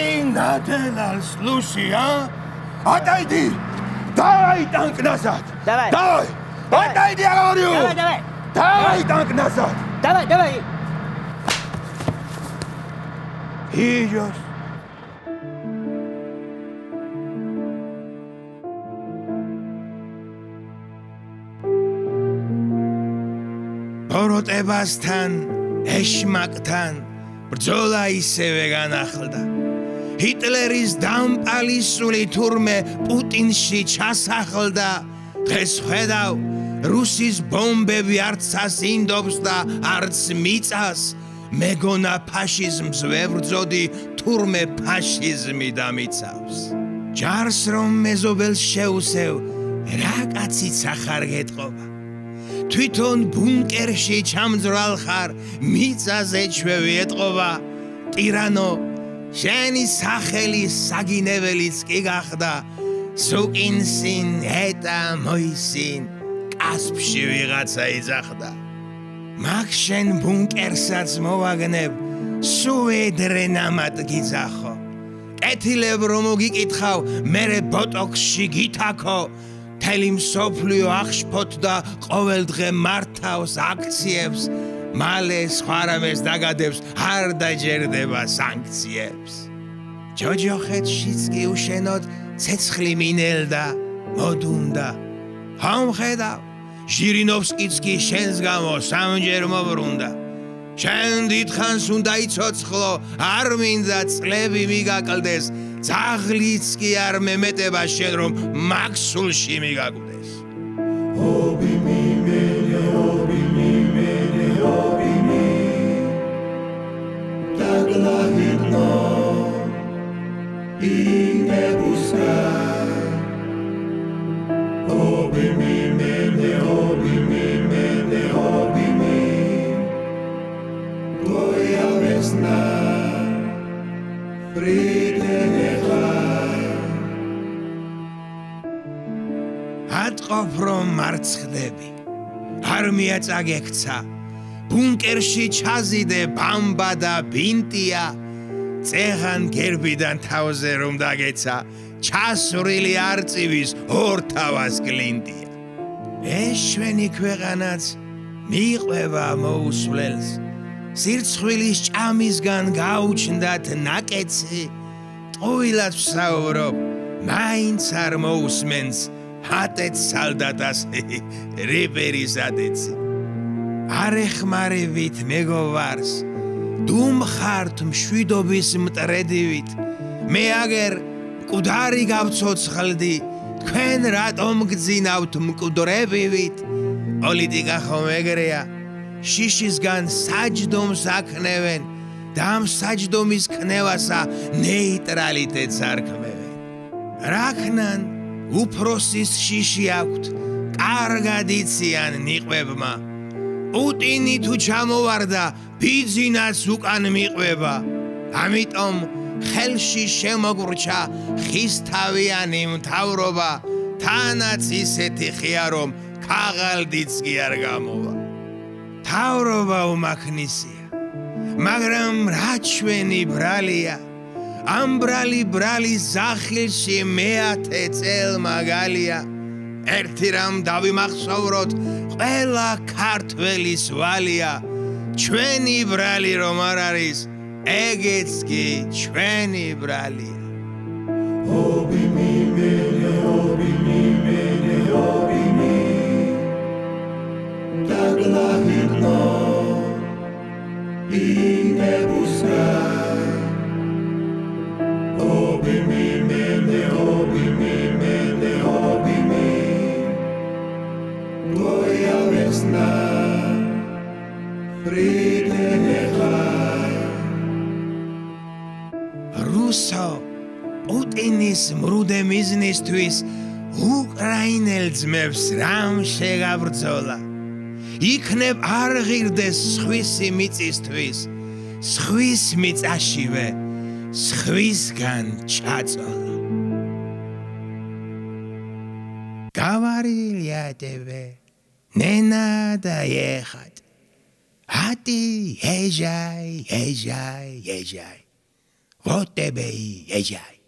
Nadelals Lucia. Отойди! Давай танк назад! Давай! Давай! Отойди, я говорю! Давай, давай! Давай танк назад! Давай, давай! Идешь. ბოროტებასთან, ეშმაკთან ბრძოლა ისევე განახლდა. ჰიტლერის დამპალისული თურმე პუტინში ჩასახლდა. დღეს ხედავ, რუსის ბომბები არც ასინდობს და არც მიწას. მეგონა ფაშიზმს ვებრძოდი, თურმე ფაშიზმი დამიცავს. ჯარს რომ მეზობელს შეუსევ, რა კაციც ახარ გეტყობა. თვითონ ბუნკერში ჩამძვრალ ხარ, მიწაზე ჩვევი ეტყობა. ტირანო, შენი სახელი საგინეველიც კი გახდა. სუკინსინ ეტა მოისინ, კასპში ვიღაცა იძახდა. მაგ შენ ბუნკერსაც მოვაგნებ, სუედრე ნამად გიძახო. კეთილებ რომ მოგიკითხავ, მერე ბოტოქსში გითაქო. მთელი მსოფლიო აღშფოთ და ყოველდღე მართავს აქციებს. მალე სხვა რამეს დაგადებს, არ დაჯერდება სანქციებს. ჯოჯოხეთშიც კი უშენოდ ცეცხლი მინელდა, მოდუნდა. ხომხედავ, ჟირინოვსკიც კი შენს გამო სამჯერ მობრუნდა. შენ დიდხანს უნდა იცოცხლო, არ მინდა წლები მიგაკლდეს. ძაღლიც კი არ მემეტება შენ რომ მაქსულში მიგაკვდეს. Hobi mi mene, hobi mi mene, hobi mi. Tak lahidno i ne buscar. Hobi mi mene, hobi mi mene, hobi mi. Tvoja vesna pride nechaj. ატყობ რომ მარცხდები, არ მიაწაგექცა. ბუნკერში ჩაზიდე ბამბა და ბინტია. წეღან გერბიდან თავზე რომ დაგეცა, ჩასვრილი არწივის ორთავას კლინტია. ეშვენი ქვეყანაც მიყვება მოუსვლელს. სირცხვილის ჭამისგან გაუჩნდათ ნაკეცი. ტყუილად ვსაუბრობ, მაინც არ მოусმენს. ჰატეთ სალდატას რიპერის ადეცი. არ ეხმარებით მეგოვარს, დუმხართ მშვიდობის მტრედივით. მე აგერ მკვდარი გავცოცხლდი, თქვენ რატომ გძინავთ მკვდრებივით? პოლიტიკა ხომ ეგრეა, შიშისგან საჯდომს აქნევენ და ამ საჯდომის ქნევასა ნეიტრალიტეტს არქმევენ. რაქნან უფროსის შიში აქვთ, კარგად იციან ნიყვებმა. პუტინი თუ ჩამოვარდა, ბიძინაც უკან მიყვება. ამიტომ ხელში შემოგვრჩა ხისთავიანი მთავრობა. თანაც ისეთი ხია რომ ქაღალდიც კი არ გამოვა. მთავრობა უმაქნისია, მაგრამ რა ჩვენი ბრალია. ამ ბრალის ზახილში მეათე წელმაგალია. ერთი რამ დავიმახსოვროთ, ყველა ქართველის ვალია. ჩვენი ბრალი რომ არ არის, ეგეც კი ჩვენი ბრალია. Hobi mi mene, hobi mi mene, hobi mi. Tak lahidno i ne buscar. Hobi mi mene, hobi mi mene, hobi mi. Tvoja vesna pride nechaj. რუსო, პუტინის მრუდე მიზნისთვის უკრაინელ ძმებს რამ შეგაბრძოლა. იქნებ არ ღირდეს სხვისი მიწისთვის, სხვის მიწაშივე სხვისგან ჩაწოლა. გავარილიატევე ნენა და ეხად, ატი ეჟაი, ეჟაი, ეჟაი. ვოტებეი ეჯაი